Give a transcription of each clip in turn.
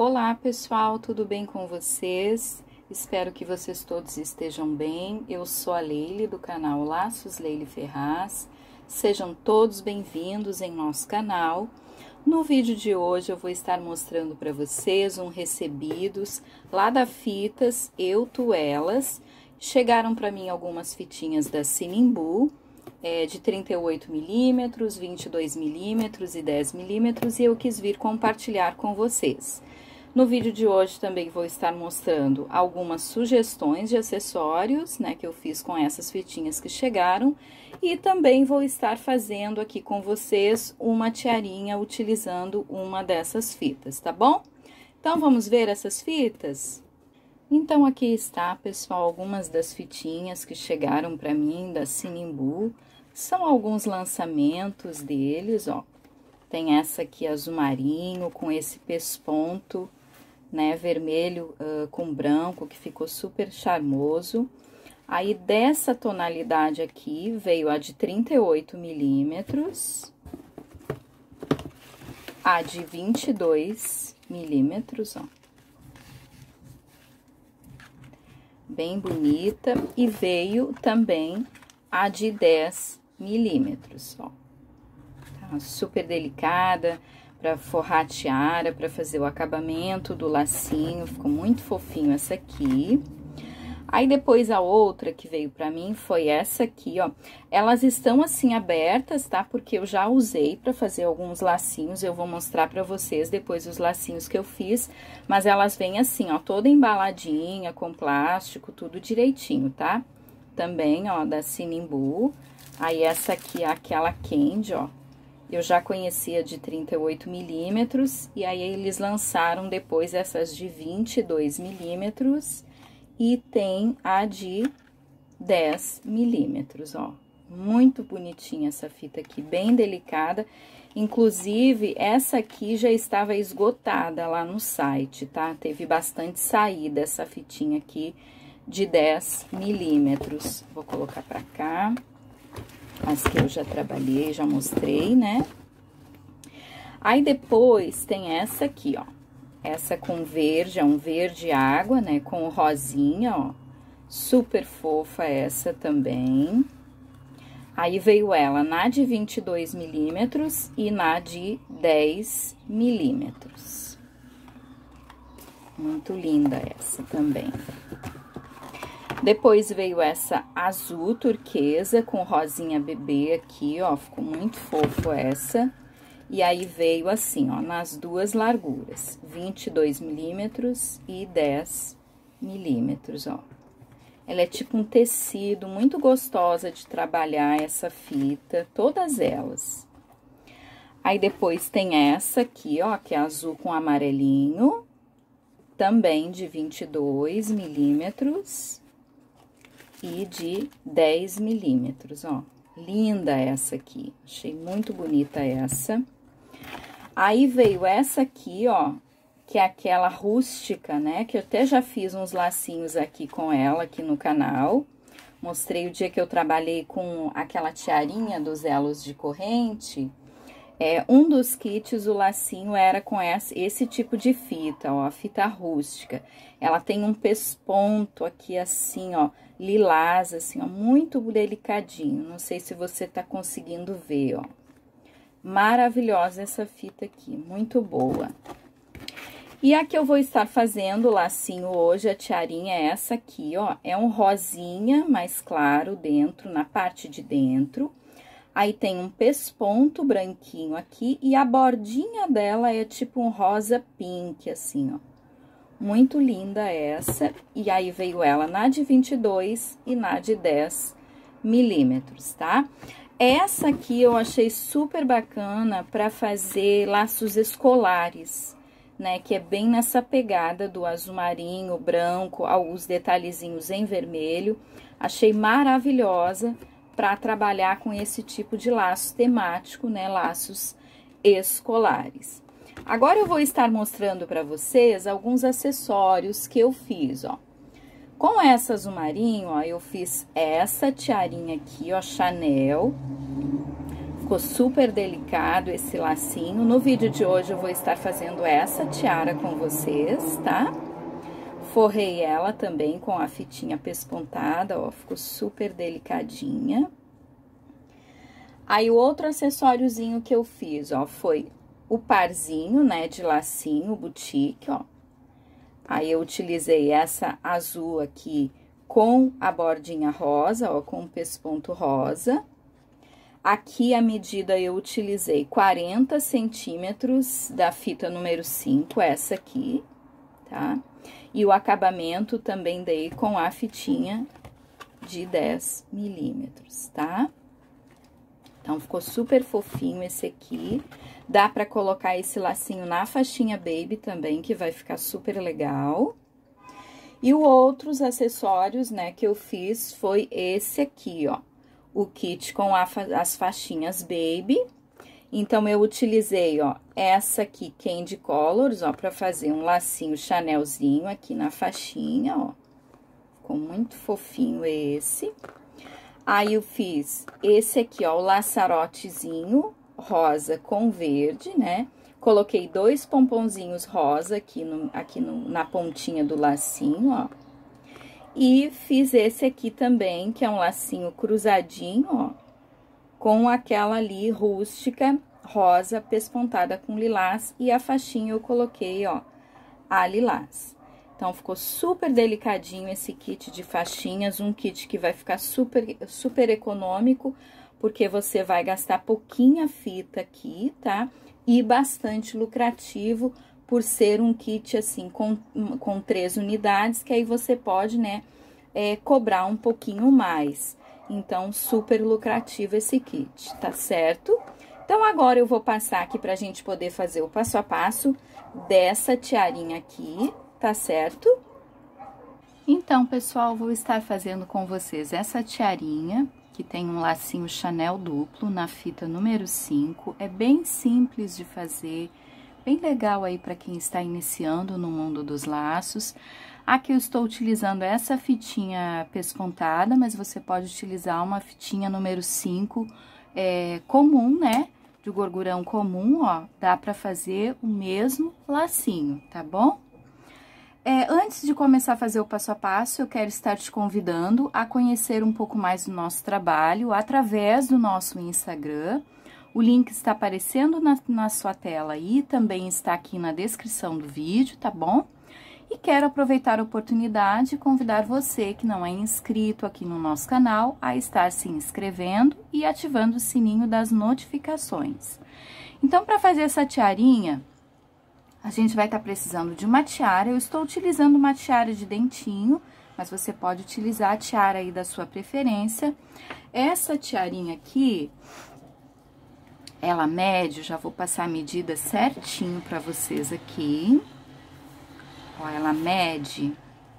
Olá pessoal, tudo bem com vocês? Espero que vocês todos estejam bem. Eu sou a Leile do canal Laços Leile Ferraz. Sejam todos bem-vindos em nosso canal. No vídeo de hoje eu vou estar mostrando para vocês recebidos lá da Fitas Eu Tu Elas. Chegaram para mim algumas fitinhas da Sinimbu, de 38 milímetros, 22 milímetros e 10 milímetros, e eu quis vir compartilhar com vocês. No vídeo de hoje também vou estar mostrando algumas sugestões de acessórios, né, que eu fiz com essas fitinhas que chegaram, e também vou estar fazendo aqui com vocês uma tiarinha utilizando uma dessas fitas, tá bom? Então, vamos ver essas fitas? Então, aqui está, pessoal, algumas das fitinhas que chegaram para mim da Sinimbu. São alguns lançamentos deles, ó. Tem essa aqui azul marinho com esse pesponto, né, vermelho com branco, que ficou super charmoso. Aí, dessa tonalidade aqui, veio a de 38 milímetros, a de 22 milímetros, ó. Bem bonita. E veio também a de 10 milímetros, ó. Tá super delicada, para forrar a tiara, para fazer o acabamento do lacinho, ficou muito fofinho essa aqui. Aí, depois, a outra que veio pra mim foi essa aqui, ó. Elas estão assim abertas, tá? Porque eu já usei pra fazer alguns lacinhos, eu vou mostrar pra vocês depois os lacinhos que eu fiz. Mas elas vêm assim, ó, toda embaladinha, com plástico, tudo direitinho, tá? Também, ó, da Sinimbu. Aí, essa aqui é aquela Candy, ó. Eu já conhecia de 38 milímetros, e aí eles lançaram depois essas de 22 milímetros, e tem a de 10 milímetros, ó. Muito bonitinha essa fita aqui, bem delicada. Inclusive, essa aqui já estava esgotada lá no site, tá? Teve bastante saída essa fitinha aqui de 10 milímetros. Vou colocar pra cá. As que eu já trabalhei, já mostrei, né? Aí, depois, tem essa aqui, ó. Essa com verde, é um verde água, né? Com rosinha, ó. Super fofa essa também. Aí, veio ela na de 22 milímetros e na de 10 milímetros. Muito linda essa também. Depois veio essa azul turquesa com rosinha bebê aqui, ó, ficou muito fofo essa. E aí, veio assim, ó, nas duas larguras, 22 milímetros e 10 milímetros, ó. Ela é tipo um tecido, muito gostosa de trabalhar essa fita, todas elas. Aí, depois tem essa aqui, ó, que é azul com amarelinho, também de 22 milímetros. E de 10 milímetros, ó. Linda essa aqui, achei muito bonita essa. Aí, veio essa aqui, ó, que é aquela rústica, né? Que eu até já fiz uns lacinhos aqui com ela, aqui no canal. Mostrei o dia que eu trabalhei com aquela tiarinha dos elos de corrente. Um dos kits, o lacinho era com esse tipo de fita, ó, a fita rústica. Ela tem um pesponto aqui assim, ó, lilás, assim, ó, muito delicadinho. Não sei se você tá conseguindo ver, ó. Maravilhosa essa fita aqui, muito boa. E a que eu vou estar fazendo o lacinho hoje, a tiarinha, é essa aqui, ó. É um rosinha mais claro dentro, na parte de dentro. Aí, tem um pesponto branquinho aqui, e a bordinha dela é tipo um rosa pink, assim, ó. Muito linda essa. E aí, veio ela na de 22 e na de 10 milímetros, tá? Essa aqui eu achei super bacana para fazer laços escolares, né? Que é bem nessa pegada do azul marinho, branco, os detalhezinhos em vermelho. Achei maravilhosa para trabalhar com esse tipo de laço temático, né? Laços escolares. Agora, eu vou estar mostrando para vocês alguns acessórios que eu fiz, ó. Com essa azul marinho, ó, eu fiz essa tiarinha aqui, ó, Chanel. Ficou super delicado esse lacinho. No vídeo de hoje eu vou estar fazendo essa tiara com vocês, tá? Forrei ela também com a fitinha pespontada, ó, ficou super delicadinha. Aí, o outro acessóriozinho que eu fiz, ó, foi o parzinho, né, de lacinho, boutique, ó. Aí, eu utilizei essa azul aqui com a bordinha rosa, ó, com o pesponto rosa. Aqui, a medida, eu utilizei 40 centímetros da fita número 5, essa aqui, tá? E o acabamento também dei com a fitinha de 10 milímetros, tá? Então, ficou super fofinho esse aqui. Dá pra colocar esse lacinho na faixinha baby também, que vai ficar super legal. E os outros acessórios, né, que eu fiz foi esse aqui, ó. O kit com as faixinhas baby. Então, eu utilizei, ó, essa aqui, Candy Colors, ó, pra fazer um lacinho Chanelzinho aqui na faixinha, ó. Ficou muito fofinho esse. Aí, eu fiz esse aqui, ó, o laçarotezinho rosa com verde, né? Coloquei 2 pomponzinhos rosa aqui, na pontinha do lacinho, ó. E fiz esse aqui também, que é um lacinho cruzadinho, ó, com aquela ali rústica rosa pespontada com lilás. E a faixinha eu coloquei, ó, a lilás. Então, ficou super delicadinho esse kit de faixinhas, um kit que vai ficar super econômico, porque você vai gastar pouquinha fita aqui, tá? E bastante lucrativo, por ser um kit, assim, com 3 unidades, que aí você pode, né, cobrar um pouquinho mais. Então, super lucrativo esse kit, tá certo? Então, agora eu vou passar aqui pra gente poder fazer o passo a passo dessa tiarinha aqui, tá certo? Então, pessoal, vou estar fazendo com vocês essa tiarinha, que tem um lacinho Chanel duplo na fita número 5. É bem simples de fazer, bem legal aí para quem está iniciando no mundo dos laços. Aqui eu estou utilizando essa fitinha pespontada, mas você pode utilizar uma fitinha número 5 comum, né? De gorgurão comum, ó. Dá para fazer o mesmo lacinho, tá bom? Antes de começar a fazer o passo a passo, eu quero estar te convidando a conhecer um pouco mais do nosso trabalho através do nosso Instagram. O link está aparecendo na sua tela e também está aqui na descrição do vídeo, tá bom? E quero aproveitar a oportunidade e convidar você que não é inscrito aqui no nosso canal a estar se inscrevendo e ativando o sininho das notificações. Então, para fazer essa tiarinha, a gente vai estar precisando de uma tiara. Eu estou utilizando uma tiara de dentinho, mas você pode utilizar a tiara aí da sua preferência. Essa tiarinha aqui, ela mede, já vou passar a medida certinho para vocês aqui. Ó, ela mede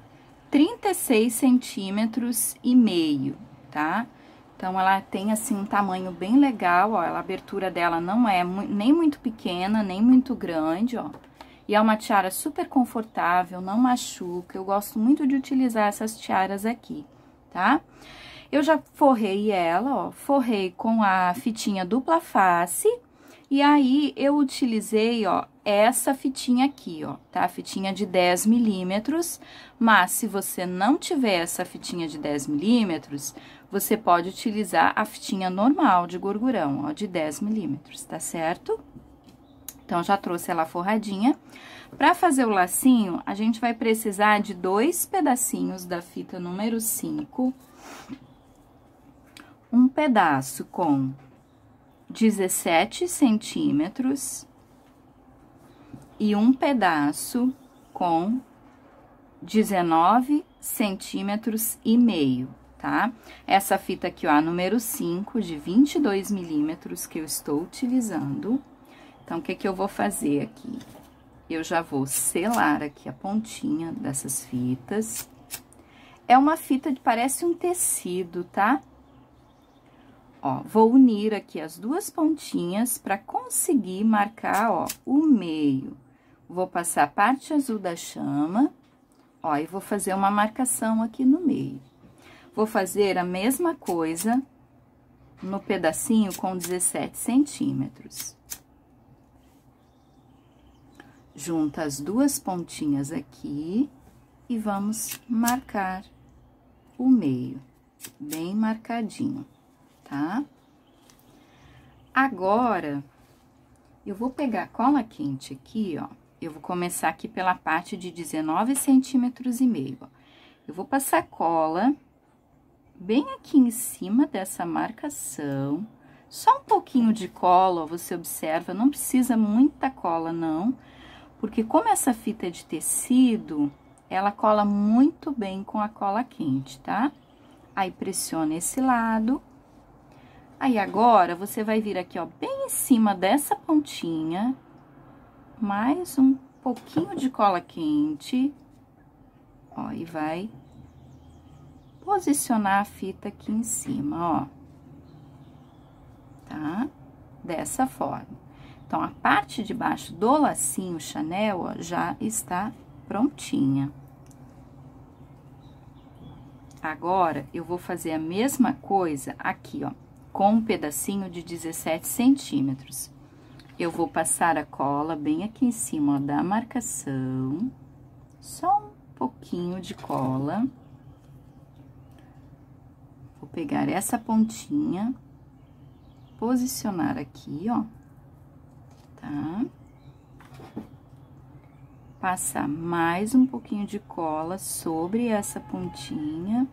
36 centímetros e meio, tá? Então, ela tem, assim, um tamanho bem legal, ó. A abertura dela não é nem muito pequena, nem muito grande, ó. E é uma tiara super confortável, não machuca. Eu gosto muito de utilizar essas tiaras aqui, tá? Eu já forrei ela, ó. Forrei com a fitinha dupla face. E aí, eu utilizei, ó, essa fitinha aqui, ó, tá? A fitinha de 10 milímetros. Mas, se você não tiver essa fitinha de 10 milímetros, você pode utilizar a fitinha normal de gorgurão, ó, de 10 milímetros, tá certo? Então, já trouxe ela forradinha. Pra fazer o lacinho, a gente vai precisar de 2 pedacinhos da fita número 5. Um pedaço com 17 centímetros e um pedaço com 19 centímetros e meio, tá? Essa fita aqui, ó, a número 5, de 22 milímetros que eu estou utilizando. Então, o que que eu vou fazer aqui? Eu já vou selar aqui a pontinha dessas fitas. É uma fita que parece um tecido, tá? Ó, vou unir aqui as duas pontinhas para conseguir marcar, ó, o meio. Vou passar a parte azul da chama, ó, e vou fazer uma marcação aqui no meio. Vou fazer a mesma coisa no pedacinho com 17 centímetros. Junta as duas pontinhas aqui e vamos marcar o meio, bem marcadinho, tá? Agora, eu vou pegar a cola quente aqui, ó. Eu vou começar aqui pela parte de 19 centímetros e meio, ó. Eu vou passar cola bem aqui em cima dessa marcação. Só um pouquinho de cola, ó, você observa, não precisa muita cola, não. Porque como essa fita é de tecido, ela cola muito bem com a cola quente, tá? Aí, pressiona esse lado. Aí, agora, você vai vir aqui, ó, bem em cima dessa pontinha. Mais um pouquinho de cola quente. Ó, e vai posicionar a fita aqui em cima, ó. Tá? Dessa forma. Então, a parte de baixo do lacinho Chanel, ó, já está prontinha. Agora, eu vou fazer a mesma coisa aqui, ó, com um pedacinho de 17 centímetros. Eu vou passar a cola bem aqui em cima, ó, da marcação. Só um pouquinho de cola. Vou pegar essa pontinha, posicionar aqui, ó. Tá? Passar mais um pouquinho de cola sobre essa pontinha.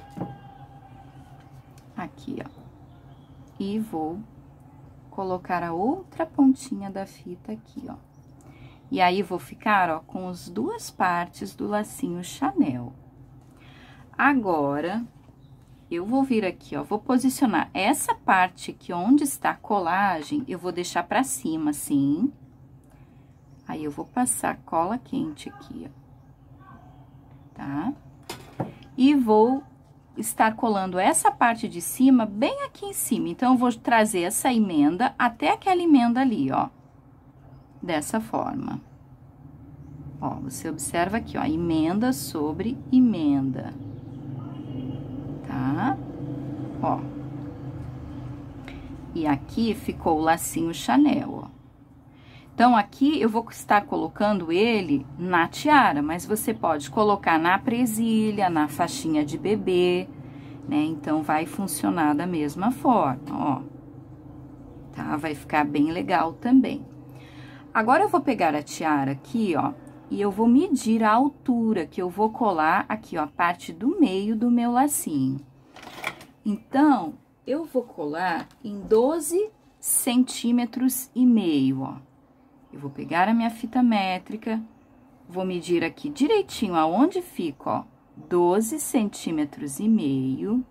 Aqui, ó. E vou colocar a outra pontinha da fita aqui, ó. E aí, vou ficar, ó, com as duas partes do lacinho Chanel. Agora, eu vou vir aqui, ó, vou posicionar essa parte aqui onde está a colagem, eu vou deixar pra cima, assim. Aí, eu vou passar cola quente aqui, ó. Tá? E vou estar colando essa parte de cima bem aqui em cima. Então, eu vou trazer essa emenda até aquela emenda ali, ó. Dessa forma. Ó, você observa aqui, ó, emenda sobre emenda. Tá? Ó. E aqui ficou o lacinho Chanel, ó. Então, aqui eu vou estar colocando ele na tiara, mas você pode colocar na presilha, na faixinha de bebê, né? Então, vai funcionar da mesma forma, ó. Tá? Vai ficar bem legal também. Agora, eu vou pegar a tiara aqui, ó, e eu vou medir a altura que eu vou colar aqui, ó, a parte do meio do meu lacinho. Então, eu vou colar em 12 centímetros e meio, ó. Eu vou pegar a minha fita métrica, vou medir aqui direitinho aonde fica, ó, 12 centímetros e meio.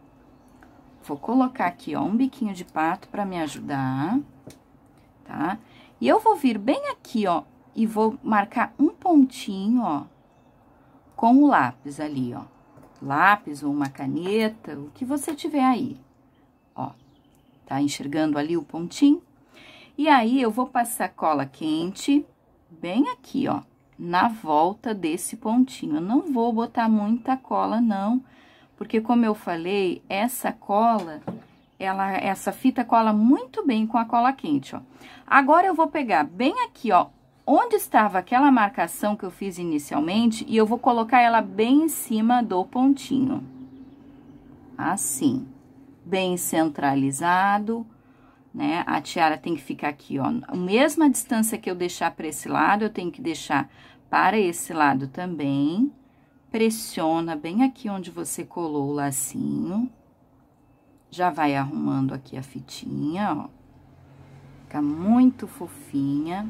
Vou colocar aqui, ó, um biquinho de pato pra me ajudar, tá? E eu vou vir bem aqui, ó, e vou marcar um pontinho, ó, com o lápis ali, ó. Lápis ou uma caneta, o que você tiver aí, ó. Tá enxergando ali o pontinho? E aí, eu vou passar cola quente bem aqui, ó, na volta desse pontinho. Eu não vou botar muita cola, não, porque como eu falei, essa cola, essa fita cola muito bem com a cola quente, ó. Agora, eu vou pegar bem aqui, ó, onde estava aquela marcação que eu fiz inicialmente, e eu vou colocar ela bem em cima do pontinho. Assim, bem centralizado, né? A tiara tem que ficar aqui, ó, a mesma distância que eu deixar para esse lado, eu tenho que deixar para esse lado também. Pressiona bem aqui onde você colou o lacinho. Já vai arrumando aqui a fitinha, ó. Fica muito fofinha.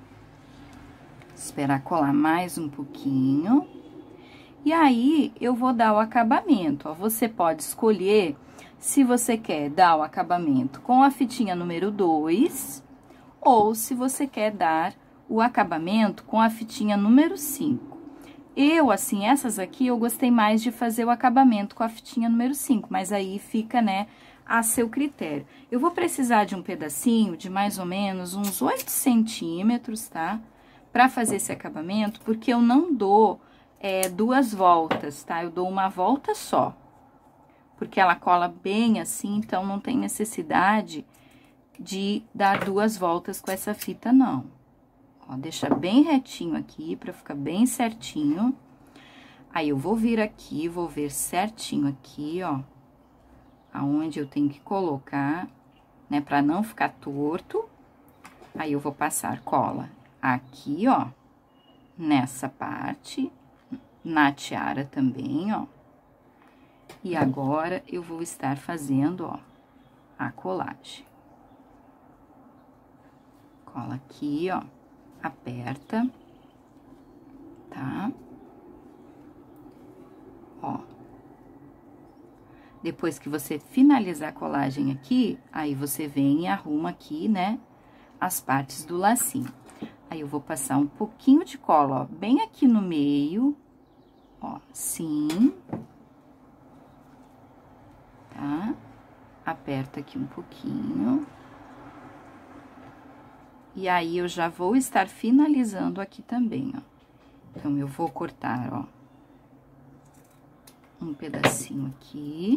Esperar colar mais um pouquinho. E aí, eu vou dar o acabamento, ó. Você pode escolher se você quer dar o acabamento com a fitinha número 2, ou se você quer dar o acabamento com a fitinha número 5. Eu, assim, essas aqui, eu gostei mais de fazer o acabamento com a fitinha número 5, mas aí fica, né, a seu critério. Eu vou precisar de um pedacinho de mais ou menos uns 8 centímetros, tá? Pra fazer esse acabamento, porque eu não dou duas voltas, tá? Eu dou uma volta só. porque ela cola bem assim, então não tem necessidade de dar 2 voltas com essa fita, não. Ó, deixa bem retinho aqui, pra ficar bem certinho. Aí, eu vou vir aqui, vou ver certinho aqui, ó, aonde eu tenho que colocar, né, pra não ficar torto. Aí, eu vou passar cola aqui, ó, nessa parte, na tiara também, ó. E agora, eu vou estar fazendo, ó, a colagem. Cola aqui, ó, aperta, tá? Ó. Depois que você finalizar a colagem aqui, aí você vem e arruma aqui, né, as partes do lacinho. Aí, eu vou passar um pouquinho de cola, ó, bem aqui no meio, ó, assim. Tá? Aperta aqui um pouquinho. E aí, eu já vou estar finalizando aqui também, ó. Então, eu vou cortar, ó, um pedacinho aqui.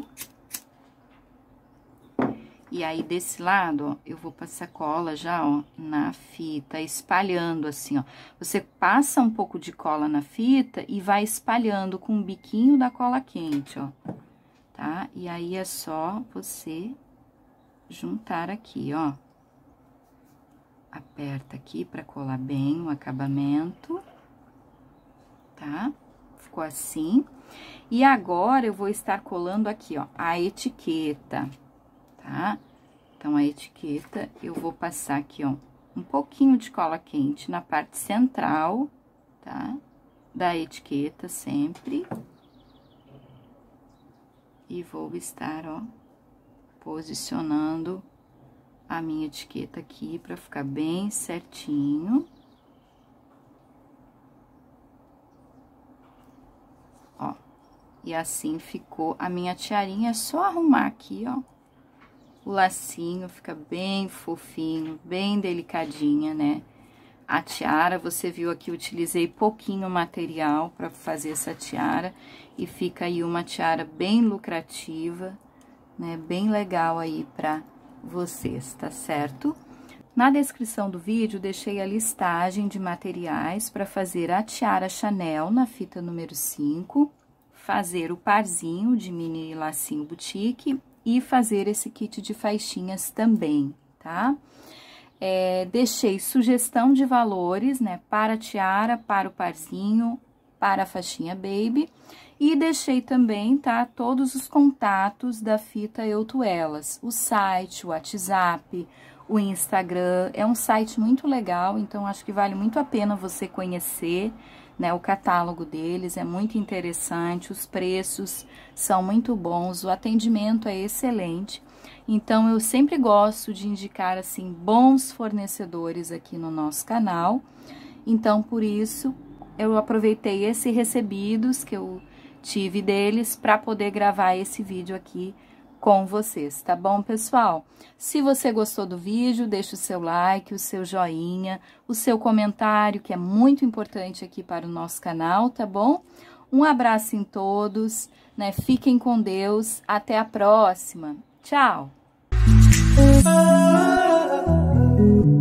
E aí, desse lado, ó, eu vou passar cola já, ó, na fita, espalhando assim, ó. Você passa um pouco de cola na fita e vai espalhando com o biquinho da cola quente, ó. Tá? E aí, é só você juntar aqui, ó. Aperta aqui pra colar bem o acabamento, tá? Ficou assim. E agora, eu vou estar colando aqui, ó, a etiqueta, tá? Então, a etiqueta, eu vou passar aqui, ó, um pouquinho de cola quente na parte central, tá? Da etiqueta, sempre. E vou estar, ó, posicionando a minha etiqueta aqui pra ficar bem certinho. Ó, e assim ficou a minha tiarinha. É só arrumar aqui, ó, o lacinho, fica bem fofinho, bem delicadinha, né? A tiara, você viu aqui, eu utilizei pouquinho material pra fazer essa tiara. E fica aí uma tiara bem lucrativa, né? Bem legal aí pra vocês, tá certo? Na descrição do vídeo, deixei a listagem de materiais para fazer a tiara Chanel na fita número 5, fazer o parzinho de mini lacinho boutique e fazer esse kit de faixinhas também, tá? Deixei sugestão de valores, né, para a tiara, para o parzinho, para a faixinha baby. E deixei também, tá, todos os contatos da fita Eu Tu Elas, o site, o WhatsApp, o Instagram. É um site muito legal, então acho que vale muito a pena você conhecer, né, o catálogo deles, é muito interessante, os preços são muito bons, o atendimento é excelente. Então, eu sempre gosto de indicar, assim, bons fornecedores aqui no nosso canal. Então, por isso, eu aproveitei esses recebidos que eu tive deles para poder gravar esse vídeo aqui com vocês, tá bom, pessoal? Se você gostou do vídeo, deixa o seu like, o seu joinha, o seu comentário, que é muito importante aqui para o nosso canal, tá bom? Um abraço em todos, né? Fiquem com Deus, até a próxima. Tchau!